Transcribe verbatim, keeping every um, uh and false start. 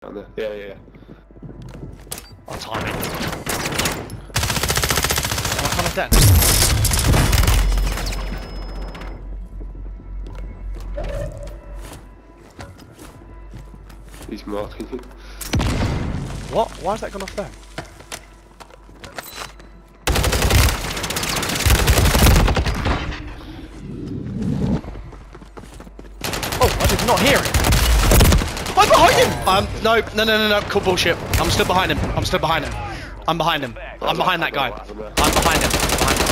down there. Yeah, yeah, yeah. Oh, timing. Am I kind of dead? He's marking you. What? Why has that gone off there? Oh, I did not hear it. I'm behind him! Um, no, no, no, no, no, cool bullshit. I'm still behind him. I'm still behind him. I'm behind him. I'm behind that guy. I'm behind him. I'm behind him.